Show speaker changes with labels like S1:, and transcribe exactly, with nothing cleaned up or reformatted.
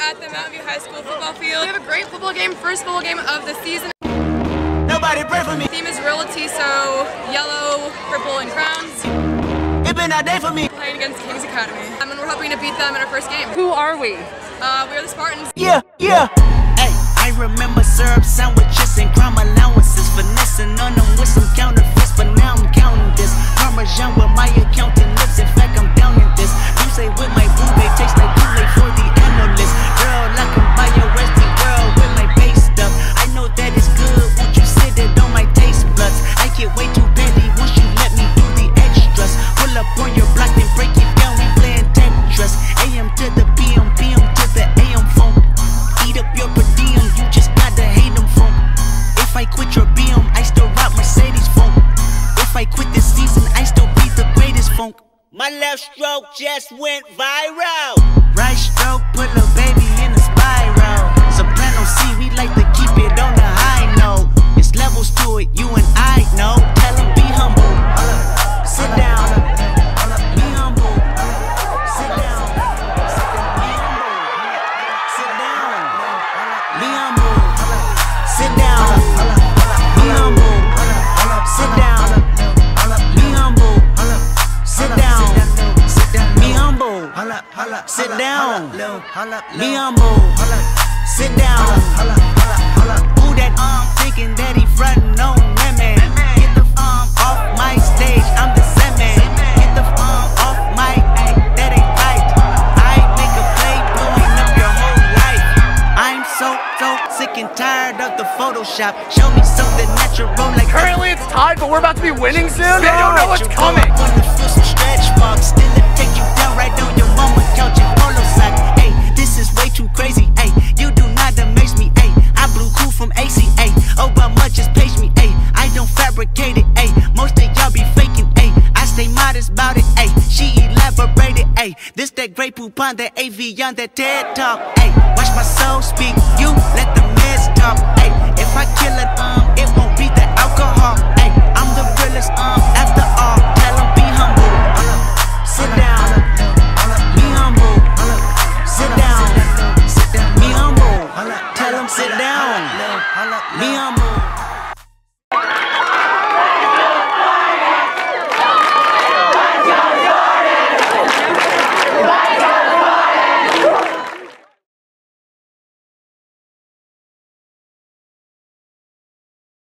S1: at the Mountain View High School football field. We have a great football game, first football game of the season.
S2: Nobody pray for me.
S1: The theme is realty, so yellow, purple, and crowns.
S2: It been a day for me.
S1: Playing against Kings Academy. Um, and we're hoping to beat them in our first game.
S3: Who are we?
S1: Uh, we are the Spartans.
S2: Yeah, yeah. Hey, I remember syrup sandwiches and crime allowances. Finessing on them with some counterfeits, but now I'm counting this. Parmesan with my accountant lips. In fact, I'm down in this. You say with my boo, they taste like Kool-Aid for the analyst. Girl, I can buy your resting girl with my base stuff. I know that it's good. Won't you sit it on my taste buds? I get way too petty once you let me do the extras. Pull up on your block and break it down. We playing Tetris. A M to the P M, P M to the A M phone. Eat up your per diem. You just gotta hate them phone. If I quit your B M, I still rock Mercedes phone. If I quit this season, I still be the greatest funk. My left stroke just went viral. Right stroke put a baby in a spiral. Soprano C, we like to keep it on the high note. It's levels to it, you and I know. Tell them be humble. Sit down. Be humble. Sit down. Be humble. Sit down. Be humble. Sit down. Be humble. Sit down. Be humble. Sit down. Be humble. Sit down. Be humble. Sit down. Who that arm thinking that he frontin' on women? Get the arm off my stage. I'm the semen. Get the arm off my ay, that ain't right. I make a play blowing up your whole life. I'm so so sick and tired of the Photoshop. Show me something natural like.
S3: Currently it's tied, but we're about to be winning soon. They don't know what's coming.
S2: Wanna feel some stretch marks, still it take you down right on your mama couch and polo sock. Hey, this is way too crazy. Hey, you do not amaze me. Hey, I blew cool from A C A. Obama just page me. Hey, I don't fabricate it. Hey, most of y'all be faking. Hey, I stay modest about it. Hey, she elaborated. Hey, this that great poop on that A V on that TED talk. Hey, watch my soul speak. You let the meds talk. Hey, if I kill it.